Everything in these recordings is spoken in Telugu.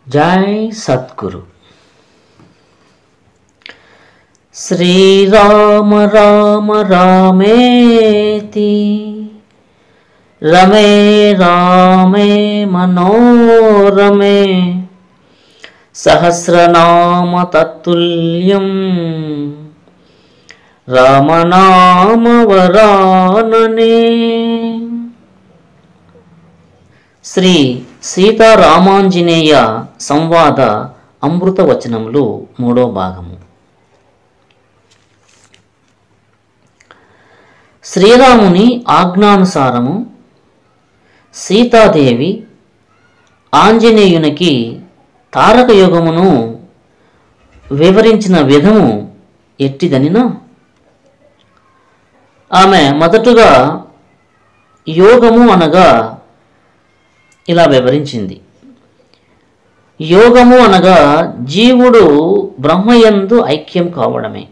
జై సద్గురు. శ్రీరామ రామ రామేతి రమే రామే మనోరమే సహస్రనామ తత్తుల్యం రామనామ వరాననే. శ్రీ సీతారామాంజనేయ సంవాద అమృత వచనములు 3వ భాగము. శ్రీరాముని ఆజ్ఞానుసారము సీతాదేవి ఆంజనేయునికి తారక యోగమును వివరించిన విధము ఎట్టిదనినా, ఆమె మొదటగా యోగము అనగా ఇలా వివరించింది. యోగము అనగా జీవుడు బ్రహ్మయందు ఐక్యం కావడమే.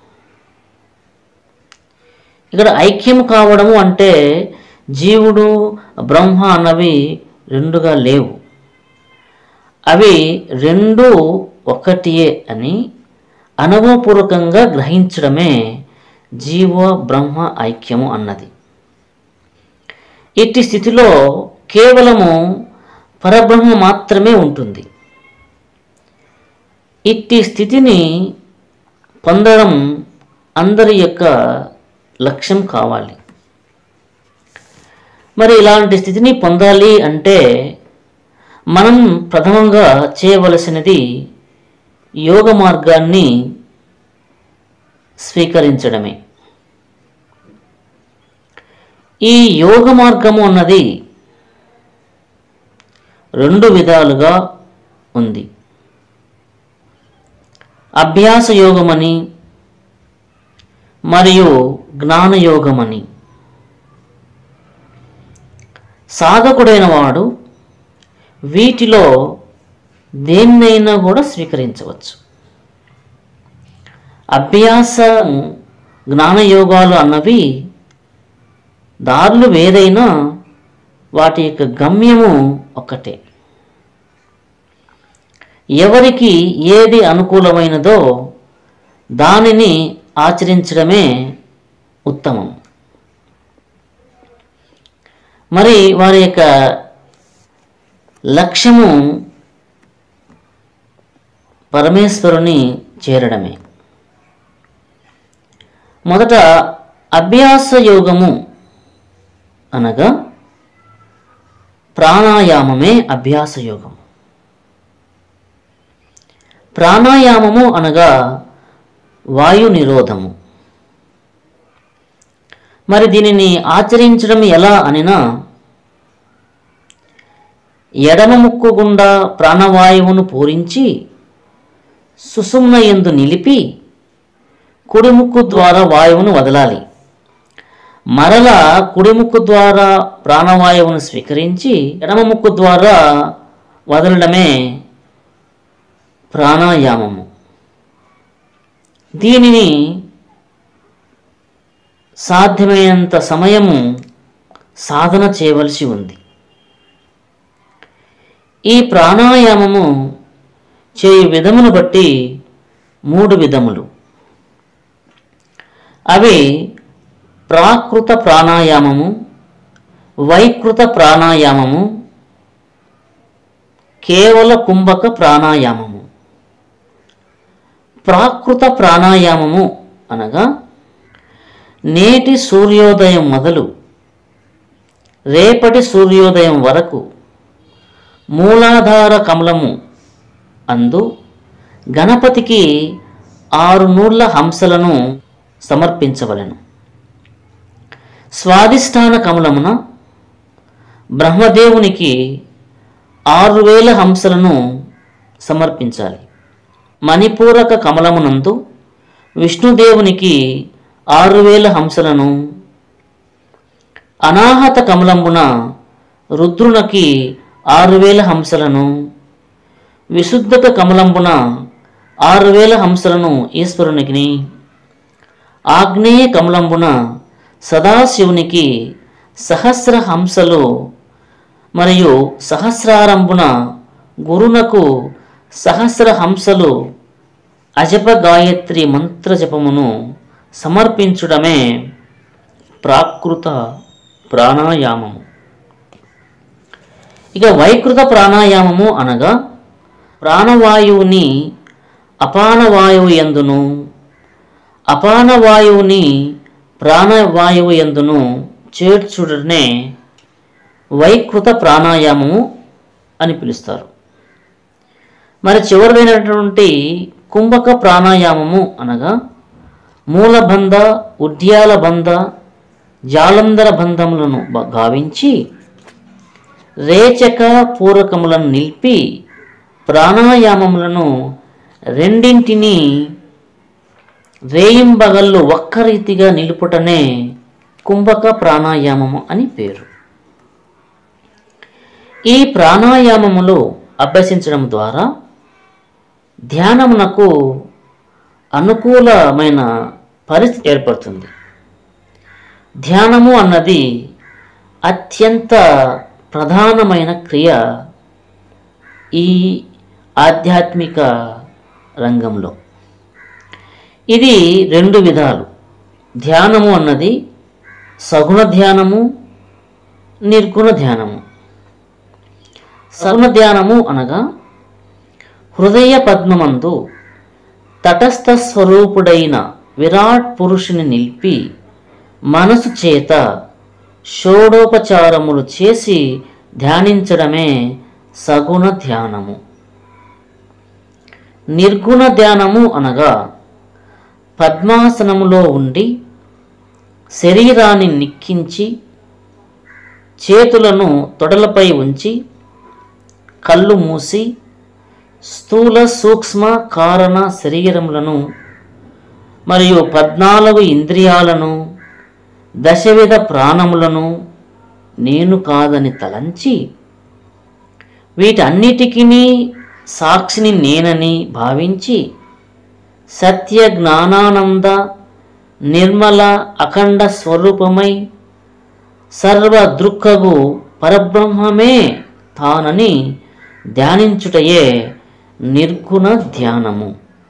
ఇక్కడ ఐక్యం కావడము అంటే జీవుడు బ్రహ్మ అన్నవి రెండుగా లేవు, అవి రెండు ఒకటియే అని అనుభవపూర్వకంగా గ్రహించడమే జీవ బ్రహ్మ ఐక్యము అన్నది. ఇట్టి స్థితిలో కేవలము పరబ్రహ్మ మాత్రమే ఉంటుంది. ఇట్టి స్థితిని పొందడం అందరి యొక్క లక్ష్యం కావాలి. మరి ఇలాంటి స్థితిని పొందాలి అంటే మనం ప్రథమంగా చేయవలసినది యోగ మార్గాన్ని స్వీకరించడమే. ఈ యోగ మార్గము అన్నది 2 విధాలుగా ఉంది. అభ్యాస యోగమని మరియు జ్ఞానయోగమని. సాధకుడైన వాడు వీటిలో దేన్నైనా కూడా స్వీకరించవచ్చు. అభ్యాస జ్ఞానయోగాలు అన్నవి దారులు వేరైనా వాటి యొక్క గమ్యము ఒక్కటే. ఎవరికి ఏది అనుకూలమైనదో దానిని ఆచరించడమే ఉత్తమం. మరి వారి యొక్క లక్ష్యము పరమేశ్వరుని చేరడమే. మొదట అభ్యాస యోగము అనగా ప్రాణాయామమే అభ్యాస యోగం. ప్రాణాయామము అనగా వాయు నిరోధము. మరి దీనిని ఆచరించడం ఎలా అనినా, ఎడమ ముక్కు గుండా ప్రాణవాయువును పూరించి సుషుమ్న యందు నిలిపి కుడి ముక్కు ద్వారా వాయువును వదలాలి. మరలా కుడి ముక్కు ద్వారా ప్రాణవాయువును స్వీకరించి ఎడమ ముక్కు ద్వారా వదలడమే ప్రాణాయామము. దీనిని సాధ్యమైనంత సమయము సాధన చేయవలసి ఉంది. ఈ ప్రాణాయామము చేయు విధమును బట్టి 3 విధములు. అవి ప్రాకృత ప్రాణాయామము, వైకృత ప్రాణాయామము, కేవల కుంభక ప్రాణాయామము. ప్రాకృత ప్రాణాయామము అనగా నేటి సూర్యోదయం మొదలు రేపటి సూర్యోదయం వరకు మూలాధార కమలము అందు గణపతికి 6 నూళ్ల హంసలను సమర్పించవలెను. స్వాధిష్టాన కమలమున బ్రహ్మదేవునికి 6000 హంసలను సమర్పించాలి. మణిపూరక కమలమునందు విష్ణుదేవునికి 6000 హంసలను, అనాహత కమలమున రుద్రునికి 6000 హంసలను, విశుద్ధక కమలంబున 6000 హంసలను ఈశ్వరునికి, ఆగ్నేయ కమలంబున సదాశివునికి సహస్ర హంసలు మరియు సహస్రారంభున గురునకు సహస్ర హంసలు అజప గాయత్రి మంత్రజపమును సమర్పించుడమే ప్రాకృత ప్రాణాయామము. ఇక వైకృత ప్రాణాయామము అనగా ప్రాణవాయువుని అపానవాయువు యందును, అపానవాయువుని ప్రాణవాయువు యందును చేర్చుడనే వైకృత ప్రాణాయామము అని పిలుస్తారు. మరి చివరిదైనటువంటి కుంభక ప్రాణాయామము అనగా మూలబంధ, ఉద్యాల బంధ, జాలంధర బంధములను గావించి రేచక పూరకములను నిలిపి ప్రాణాయామములను రెండింటినీ రేయింబగళ్ళు ఒక్క రీతిగా నిలుపుటనే కుంభక ప్రాణాయామము అని పేరు. ఈ ప్రాణాయామములు అభ్యసించడం ద్వారా ధ్యానమునకు అనుకూలమైన పరిస్థితి ఏర్పడుతుంది. ధ్యానము అన్నది అత్యంత ప్రధానమైన క్రియ ఈ ఆధ్యాత్మిక రంగంలో. ఇది రెండు విధాలు. ధ్యానము అన్నది సగుణ ధ్యానము, నిర్గుణ ధ్యానము. సగుణ ధ్యానము అనగా హృదయ పద్మమందు తటస్థ స్వరూపుడైన విరాట్ పురుషుని నిలిపి మనసు చేత షోడోపచారములు చేసి ధ్యానించడమే సగుణ ధ్యానము. నిర్గుణ ధ్యానము అనగా పద్మాసనములో ఉండి శరీరాన్ని నిక్కించి చేతులను తొడలపై ఉంచి కళ్ళు మూసి స్థూల సూక్ష్మ కారణ శరీరములను మరియు 14 ఇంద్రియాలను, దశవిధ ప్రాణములను నేను కాదని తలంచి వీటన్నిటికీ సాక్షిని నేనని భావించి సత్య జ్ఞానానంద నిర్మల అఖండ స్వరూపమై సర్వ దృక్కగు పరబ్రహ్మమే తానని ధ్యానించుటయే నిర్గుణ ధ్యానము.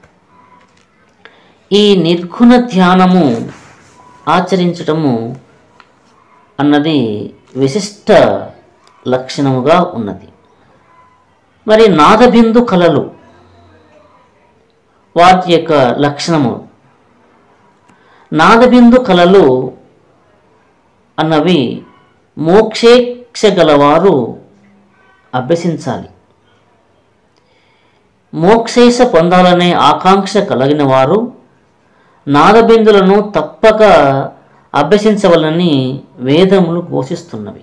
ఈ నిర్గుణ ధ్యానము ఆచరించటము అన్నది విశిష్ట లక్షణముగా ఉన్నది. మరి నాదబిందు కళలు వాటి యొక్క లక్షణము. నాదబిందు కళలు అన్నవి మోక్షేక్ష గలవారు అభ్యసించాలి. మోక్షేశ పొందాలనే ఆకాంక్ష కలిగిన వారు నాదబిందులను తప్పక అభ్యసించవలని వేదములు ఘోషిస్తున్నవి.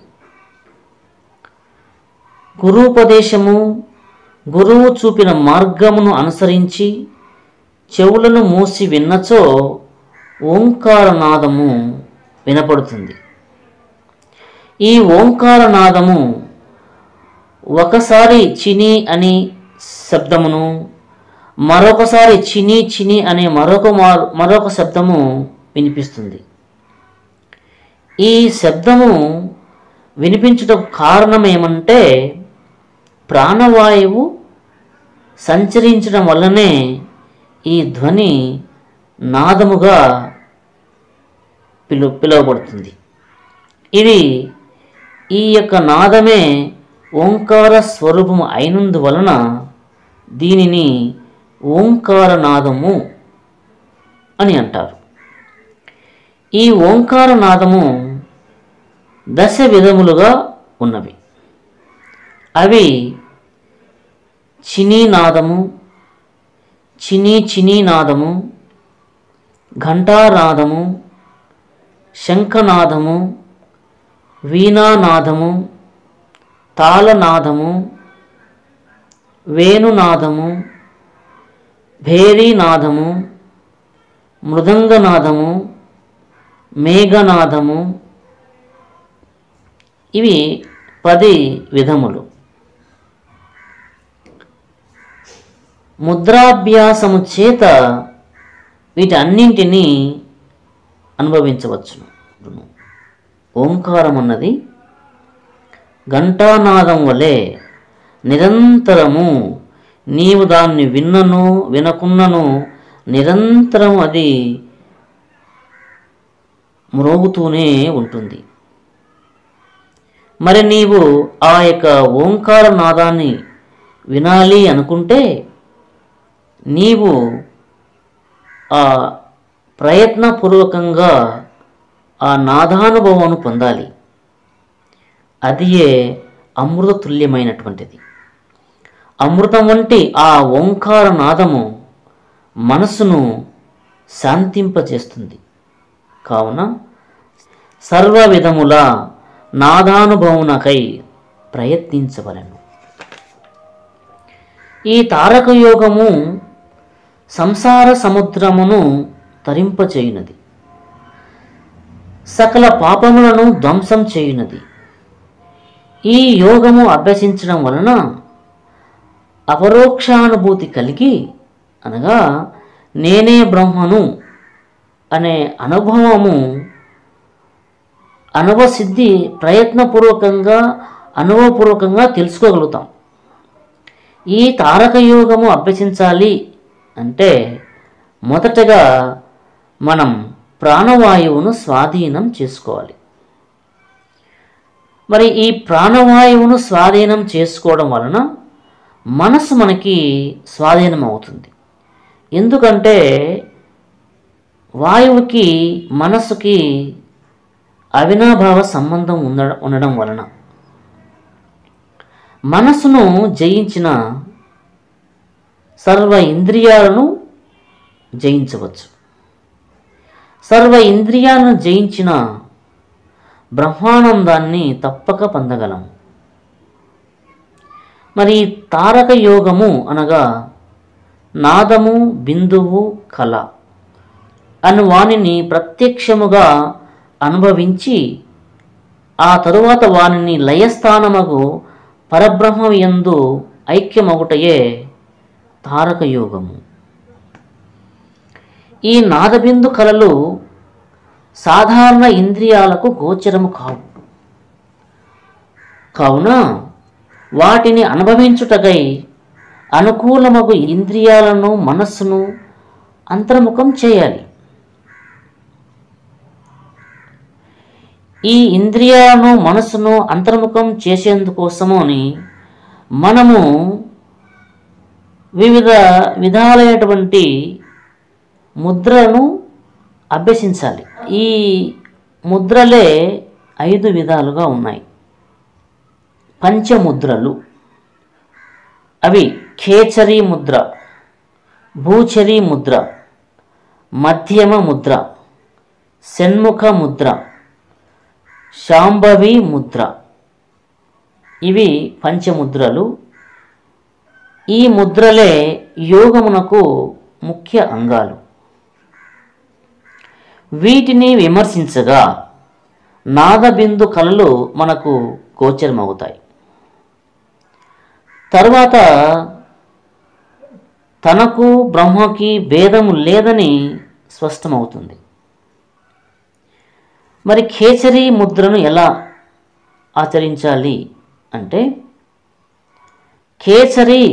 గురూపదేశము, గురువు చూపిన మార్గమును అనుసరించి చెవులను మూసి విన్నచో ఓంకారనాదము వినపడుతుంది. ఈ ఓంకారనాదము ఒకసారి చిని అని శబ్దమును, మరొకసారి చిని చిని అనే మరొక శబ్దము వినిపిస్తుంది. ఈ శబ్దము వినిపించుటకు కారణం ఏమంటే ప్రాణవాయువు సంచరించడం వల్లనే ఈ ధ్వని నాదముగా పిలువబడుతుంది. ఇది ఈ యొక్క నాదమే ఓంకార స్వరూపము అయినందువలన దీనిని ఓంకారనాదము అని అంటారు. ఈ ఓంకారనాదము 10 విధములుగా ఉన్నవి. అవి చినీనాదము, చినీనాదము, ఘంటానాదము, శంఖనాదము, వీణానాదము, తాళనాదము, వేణునాదము, భేరీనాదము, మృదంగనాదము, మేఘనాదము. ఇవి 10 విధములు. ముద్రాభ్యాసము చేత వీటన్నింటినీ అనుభవించవచ్చును. ఓంకారం అన్నది ఘంటానాదం వలె నిరంతరము నీవు దాన్ని విన్నను వినకున్నను నిరంతరం అది మ్రోగుతూనే ఉంటుంది. మరి నీవు ఆ యొక్క ఓంకార నాదాన్ని వినాలి అనుకుంటే నీవు ఆ ప్రయత్నపూర్వకంగా ఆ నాదానుభవాన్ని పొందాలి. అదియే అమృతతుల్యమైనటువంటిది. అమృతం వంటి ఆ ఓంకార నాదము మనసును శాంతింపచేస్తుంది. కావున సర్వ విధముల నాదానుభవమునకై ప్రయత్నించవలెను. ఈ తారక యోగము సంసార సముద్రమును తరింపచేయునది, సకల పాపములను ధ్వంసం చేయునది. ఈ యోగము అభ్యసించడం వలన అపరోక్షానుభూతి కలిగి, అనగా నేనే బ్రహ్మను అనే అనుభవసిద్ధి ప్రయత్నపూర్వకంగా అనుభవపూర్వకంగా తెలుసుకోగలుగుతాం. ఈ తారక యోగము అభ్యసించాలి అంటే మొదటగా మనం ప్రాణవాయువును స్వాధీనం చేసుకోవాలి. మరి ఈ ప్రాణవాయువును స్వాధీనం చేసుకోవడం వలన మనసు మనకి స్వాధీనం అవుతుంది. ఎందుకంటే వాయువుకి మనసుకి అవినాభావ సంబంధం ఉండడం వలన మనసును జయించిన సర్వ ఇంద్రియాలను జయించవచ్చు. సర్వ ఇంద్రియాలను జయించిన బ్రహ్మానందాన్ని తప్పక పొందగలము. మరి తారక యోగము అనగా నాదము, బిందువు, కళ అను వానిని ప్రత్యక్షముగా అనుభవించి ఆ తరువాత వానిని లయస్థానమగు పరబ్రహ్మయందు ఐక్యమగుటయే తారక యోగము. ఈ నాదబిందు కళలు సాధారణ ఇంద్రియాలకు గోచరము కావు. కావున వాటిని అనుభవించుటకై అనుకూలమగు ఇంద్రియాలను మనస్సును అంతర్ముఖం చేయాలి. ఈ ఇంద్రియాలను మనస్సును అంతర్ముఖం చేసేందుకోసము అని మనము వివిధ విధాలైనటువంటి ముద్రలను అభ్యసించాలి. ఈ ముద్రలే 5 విధాలుగా ఉన్నాయి. పంచముద్రలు అవి ఖేచరీ ముద్ర, భూచరీ ముద్ర, మధ్యమ ముద్ర, షణ్ముఖ ముద్ర, శాంభవి ముద్ర. ఇవి పంచముద్రలు. ఈ ముద్రలే యోగమునకు ముఖ్య అంగాలు. వీటిని విమర్శించగా నాదబిందు కళలు మనకు గోచరమవుతాయి. తరువాత తనకు బ్రహ్మకి భేదము లేదని స్పష్టమవుతుంది. మరి ఖేచరీ ముద్రను ఎలా ఆచరించాలి అంటే, ఖేచరీ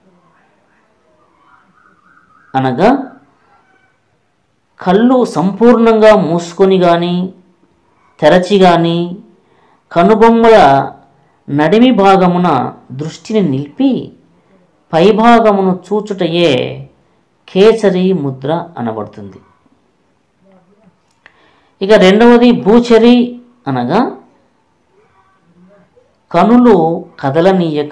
అనగా కళ్ళు సంపూర్ణంగా మూసుకొని కానీ తెరచి కానీ కనుబొమ్మల నడిమి భాగమున దృష్టిని నిలిపి పైభాగమును చూచుటయే ఖేచరీ ముద్ర అనబడుతుంది. ఇక రెండవది భూచరీ అనగా కనులు కదలనీయక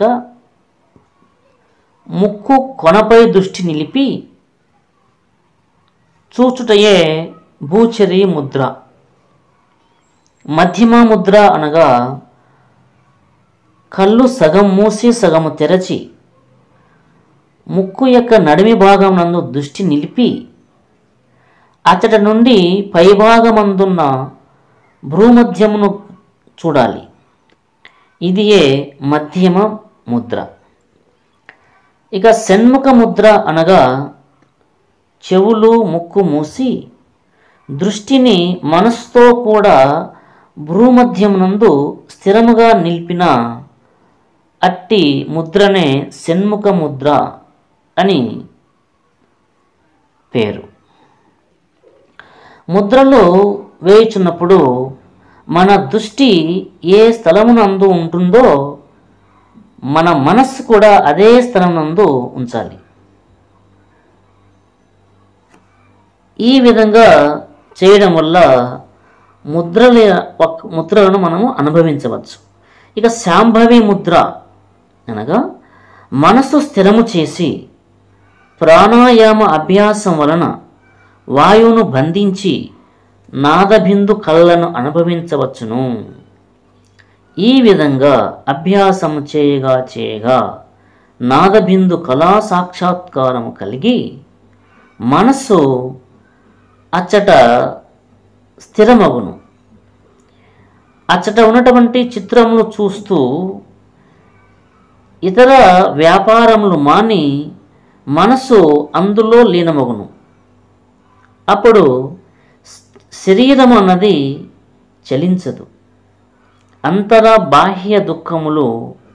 ముక్కు కొనపై దృష్టి నిలిపి చూచుటయే భూచరీ ముద్ర. మధ్యమ ముద్ర అనగా కళ్ళు సగం మూసి సగము తెరచి ముక్కు యొక్క నడిమి భాగం నందు దృష్టి నిలిపి అతడ నుండి పైభాగమందున్న భ్రూమధ్యమును చూడాలి. ఇదియే మధ్యమ ముద్ర. ఇక షణ్ముఖ ముద్ర అనగా చెవులు ముక్కు మూసి దృష్టిని మనసుతో కూడా భ్రూమధ్యమునందు స్థిరముగా నిలిపిన అట్టి ముద్రనే షణ్ముఖ ముద్ర అని పేరు. ముద్రలో వేయుచున్నప్పుడు మన దృష్టి ఏ స్థలమునందు ఉంటుందో మన మనస్సు కూడా అదే స్థలమునందు ఉంచాలి. ఈ విధంగా చేయడం వల్ల ముద్రలను మనము అనుభవించవచ్చు. ఇక శాంభవి ముద్ర అనగా మనసు స్థిరము చేసి ప్రాణాయామ అభ్యాసం వలన వాయువును బంధించి నాదబిందు కళలను అనుభవించవచ్చును. ఈ విధంగా అభ్యాసం చేయగా చేయగా నాదబిందు కళా సాక్షాత్కారము కలిగి మనస్సు అచ్చట స్థిరమగును. అచ్చట ఉన్నటువంటి చిత్రములు చూస్తూ ఇతర వ్యాపారములు మాని మనస్సు అందులో లీనమగును. అప్పుడు శరీరం అన్నది చలించదు. అంతర బాహ్య దుఃఖములు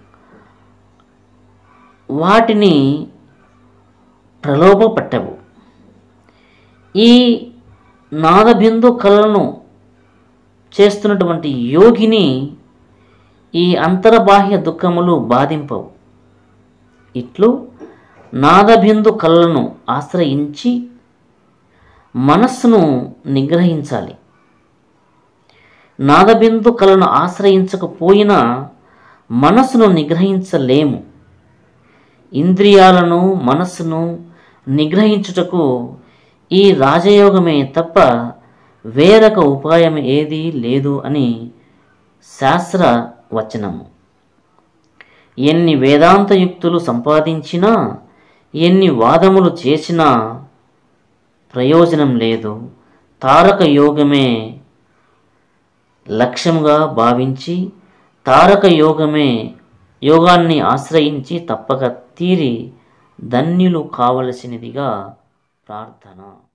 వాటిని ప్రలోభపట్టవు. ఈ నాదబిందు కళలను చేస్తున్నటువంటి యోగిని ఈ అంతర్బాహ్య దుఃఖములు బాధింపవు. ఇట్లు నాదబిందు కళలను ఆశ్రయించి మనస్సును నిగ్రహించాలి. నాదబిందు కళను ఆశ్రయించకపోయినా మనస్సును నిగ్రహించలేము. ఇంద్రియాలను మనస్సును నిగ్రహించుటకు ఈ రాజయోగమే తప్ప వేరొక ఉపాయం ఏదీ లేదు అని శాస్త్ర వచనము. ఎన్ని వేదాంతయుక్తులు సంపాదించినా ఎన్ని వాదములు చేసినా ప్రయోజనం లేదు. తారక యోగమే లక్ష్యంగా భావించి తారక యోగాన్ని ఆశ్రయించి తప్పక తీరి ధన్యులు కావలసినదిగా ప్రార్థన.